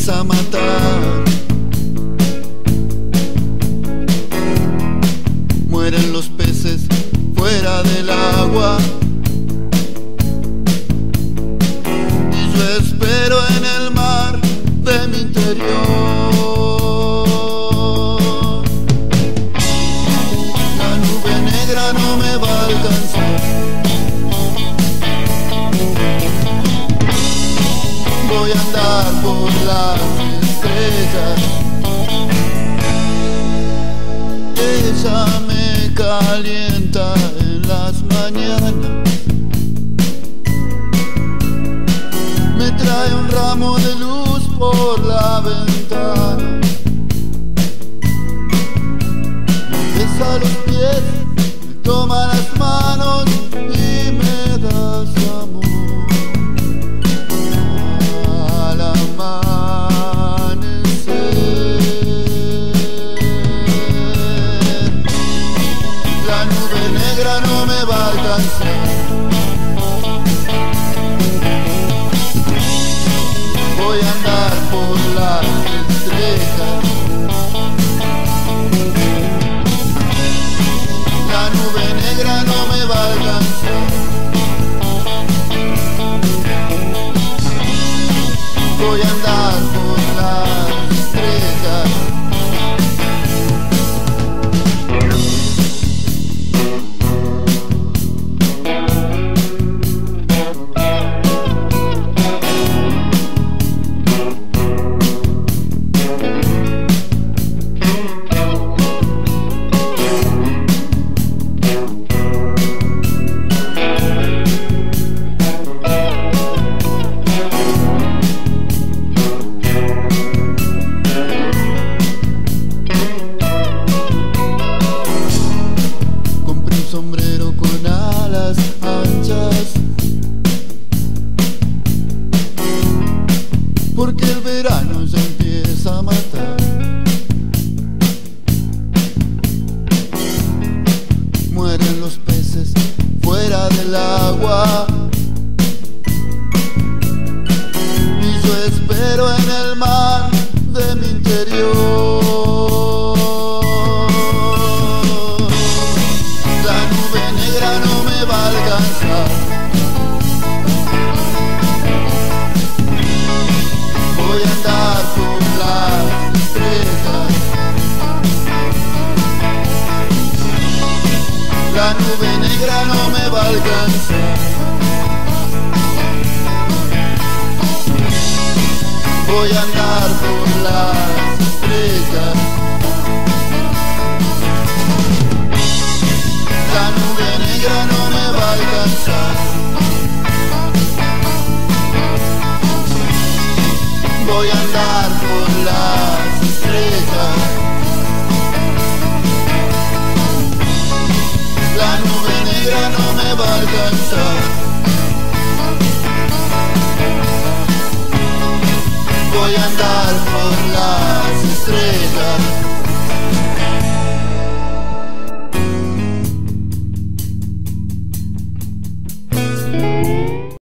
empieza a matar. Mueren los peces fuera del agua y yo espero en el mar de mi interior. La nube negra no me va a alcanzar. Voy a andar por las estrellas. Ella me calienta en las mañanas, me trae un ramo de luz por la ventana, me besa los pies, me toma las manos y me da su amor. Al amanecer, la nube negra no me va a alcanzar. Voy a andar por las estrellas. La nube negra no me va a alcanzar. Voy a andar por las estrellas. Sombrero con alas anchas, porque el verano ya empieza a matar. Mueren los peces fuera del agua y yo espero en el mar de mi interior. No me va a alcanzar. Voy a andar por las estrellas. La nube negra no me va a alcanzar. Voy a andar por las estrellas. La nube negra no me va a alcanzar. Voy a andar por las estrellas. La nube negra no me va a alcanzar. Voy a andar por las estrellas.